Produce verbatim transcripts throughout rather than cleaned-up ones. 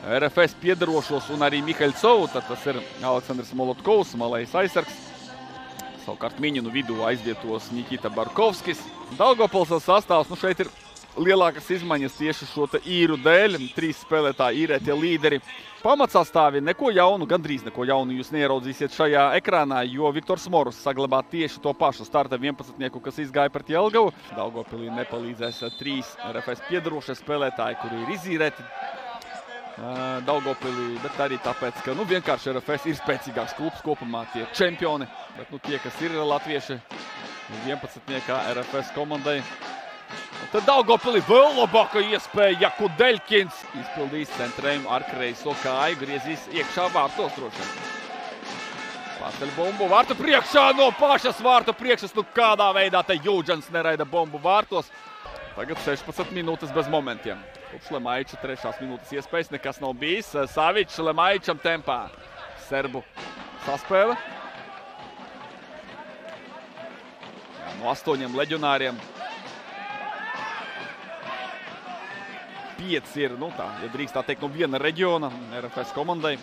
R F S piedarošos un arī Mihaļcovu, tad tas ir Aleksandrs Molotkovs, malējs aizsargs. Savukārt Miņinu vidū aizvietos Nikita Barkovskis. Daugavpils sastāvs, nu šeit ir lielākas izmaiņas tieši šo te īru dēļ. Trīs spēlētāji īrētie līderi. Pamatsastāvi neko jaunu, gandrīz neko jaunu jūs neierodzīsiet šajā ekrānā, jo Viktors Morus saglabā tieši to pašu starta vienpadsmitnieku, kas izgāja pret Jelgavu. Daugavpilī nepalīdzēs trīs R F S piedarošie spēlētāji, kuri ir izīrēti Daugavpilī, bet arī tāpēc, ka nu, vienkārši R F S ir spēcīgāks klubs kopumā, tie čempioni, bet nu, tie, kas ir latvieši vienpadsmitniekā R F S komandai. Un tad Daugavpilī vēl labāka iespēja, Kudeļkins izpildīs centrējumu ar kreiso kāju, griezīs iekšā vārtos droši. Paceļ bumbu vārtu priekšā no pašas vārtu priekšas, nu kādā veidā te Jūdžans neraida bumbu vārtos. Tagad sešpadsmit minūtes bez momentiem. Kopš Lemaiča trešās minūtes iespējas nekas nav bijis. Savičs Lemaičam tempā. Serbu saspēle. Jā, no astoņiem leģionāriem. Pieci ir, nu tā, ja drīkst tā teikt, no viena reģiona R F S komandai.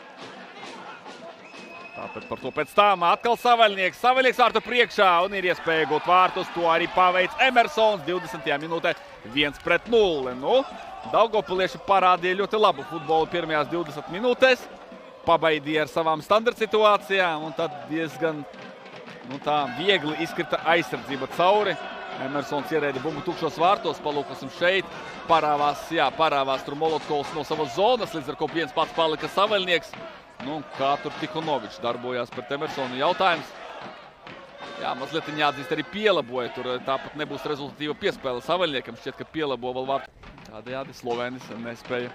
Tāpēc par to pēc tām atkal Savaļnieks. Savaļnieks vārtu priekšā un ir iespēja gūt vārtus. To arī paveic Emersons divdesmitajā minūtē viens pret nulli. Nu, Daugavpilieši parādīja ļoti labu futbolu pirmajās divdesmit minūtēs. Pabaidīja ar savām standarta situācijām un tad diezgan nu, tā, viegli izkrita aizsardzība cauri. Emersons ierēda bumbu tukšos vārtos, palūkosim šeit. Parāvās, jā, parāvās tur Molotkovs no savas zonas, līdz ar ko viens pats palika Savaļnieks. Nu, kā tur Tikonovičs darbojās pret Emersonu jautājums. Jā, mazliet jāatzīst arī pielaboja. Tur tāpat nebūs rezultatīva piespēle Savaļniekam. Šķiet, ka pielabo vēl vārtu. Tādējādi Slovēnis nespēja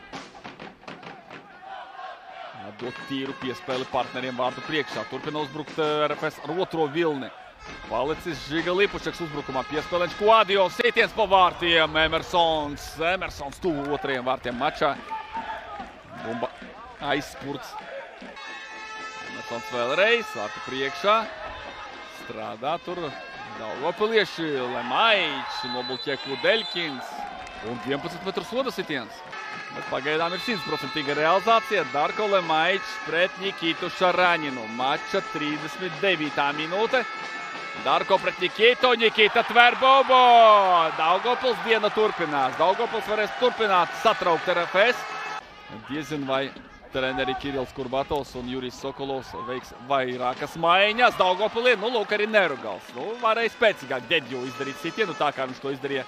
dot tīru piespēli partneriem vārtu priekšā. Turpina uzbrukt R F S ar otro vilni. Palicis Žiga Lipušeks uzbrukumā piespēlēņš Kuadio. Sitiens pa vārtiem. Emersons. Emersons tuvu otrajiem vārtiem mačā. Bumba aizspurts. Emersons vēlreiz, vārtu priekšā. Strādā tur Daugavpilieši, Lemaičs, nobloķē Kudeļkins un vienpadsmit metru soda sitiens. Bet pagaidām ir simtprocentīga realizācija. Darko Lemaičs pret Nikitu Šaraņinu. Mača trīsdesmit devītā minūte. Darko pret Nikitu, Nikita tver bumbu. Daugavpils diena turpinās. Daugavpils varēs turpināt satraukt R F S. Diezin vai treneri Kirils Kurbatovs un Jurijs Sokolovs veiks vairākas maiņas. Daugavpilī, nu lūk, arī Nerugals. Nu, varēja spēcīgāk Dedju izdarīt sitienu, tā kā viņš to izdarīja.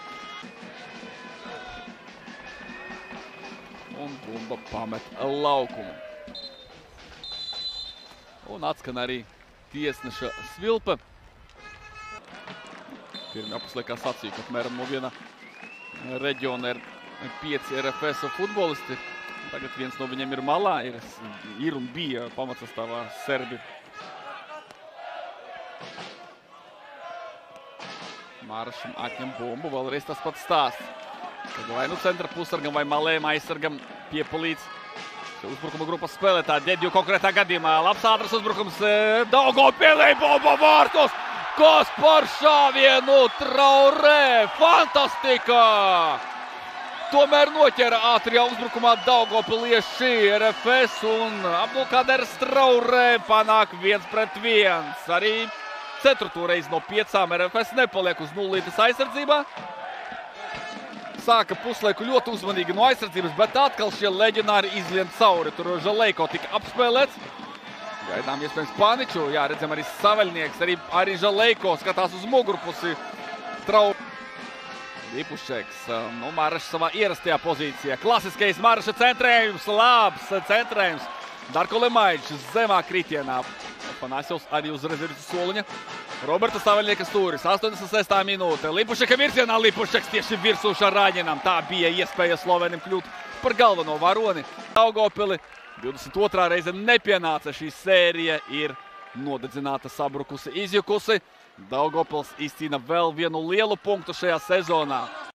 Un bumba pamet laukumu. Un atskan arī tiesneša svilpe. Pirmajā puslaikā sacīja, ka apmēram no viena reģiona ir pieci R F S futbolisti. Tagad viens no viņiem ir malā, ir, ir un bija pamatsastāvā serbi. Māršam atņem bumbu, vēlreiz tas pats stāsts. Tad vai nu centra pusargam vai malējam aizsargam piepalīdz uzbrukuma grupas spēlētāji. Dedju konkrētā gadījumā labs ātras uzbrukums Daugavpilī, bumba vārtos! Kas par šāvienu Traorē! Fantastika! Tomēr noķera ātrijā uzbrukumā Daugavpilieši R F S un Abdulkaders Traorē panāk viens pret viens. Arī ceturto reizi no piecām R F S nepaliek uz nullītes aizsardzībā. Sāka puslaiku ļoti uzmanīgi no aizsardzības, bet atkal šie leģionāri izlien cauri. Tur Žaleiko tika apspēlēts. Gaidām iespējams Paniču. Jā, redzam arī Savaļnieks, arī, arī Žaleiko skatās uz mugurpusi. Trau... Lipušeks, nu, Marašs savā ierastajā pozīcijā. Klasiskais Maraša centrējums, labs centrējums. Darko Lemaičs zemā kritienā. Panāsjovs arī uz rezerves soliņa. Roberta Savaļnieka stūris, astoņdesmit sestā minūte. Lipušeka virzienā, Lipušeks tieši virsū Šaraņinam. Tā bija iespēja Slovenim kļūt par galveno varoni. Daugavpili divdesmit otrā reize nepienāca. Šī sērija ir nodedzināta, sabrukusi, izjukusi. Daugavpils izcīna vēl vienu lielu punktu šajā sezonā.